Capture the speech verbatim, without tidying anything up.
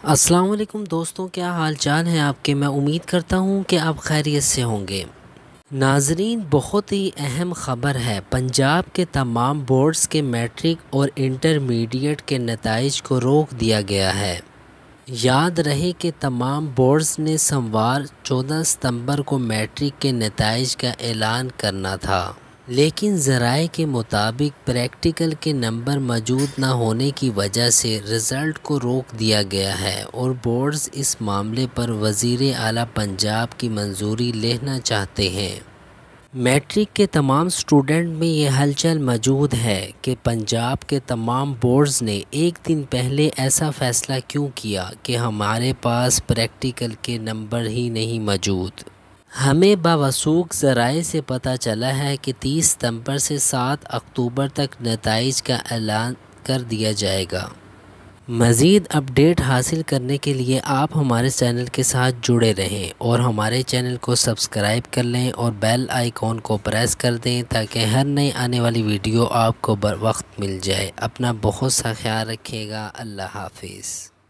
السلام علیکم دوستوں، کیا حال چال ہیں آپ کے؟ میں امید کرتا ہوں کہ آپ خیریت سے ہوں گے۔ ناظرین، بہت ہی اہم خبر ہے۔ پنجاب کے تمام بورڈز کے میٹرک اور انٹرمیڈیٹ کے نتائج کو روک دیا گیا ہے۔ یاد رہے کہ تمام بورڈز نے سوموار چودہ ستمبر کو میٹرک کے نتائج کا اعلان کرنا تھا، لیکن ذرائع کے مطابق پریکٹیکل کے نمبر موجود نہ ہونے کی وجہ سے رزلٹ کو روک دیا گیا ہے اور بورڈز اس معاملے پر وزیر اعلیٰ پنجاب کی منظوری لینا چاہتے ہیں۔ میٹرک کے تمام اسٹوڈنٹ میں یہ ہلچل موجود ہے کہ پنجاب کے تمام بورڈز نے ایک دن پہلے ایسا فیصلہ کیوں کیا کہ ہمارے پاس پریکٹیکل کے نمبر ہی نہیں موجود۔ ہمیں باوثوق ذرائع سے پتہ چلا ہے کہ تیس ستمبر سے سات اکتوبر تک نتائج کا اعلان کر دیا جائے گا۔ مزید اپڈیٹ حاصل کرنے کے لیے آپ ہمارے چینل کے ساتھ جڑے رہیں اور ہمارے چینل کو سبسکرائب کر لیں اور بیل آئیکن کو پریس کر دیں تاکہ ہر نئی آنے والی ویڈیو آپ کو بر وقت مل جائے۔ اپنا بہت سا خیال رکھیے گا۔ اللہ حافظ۔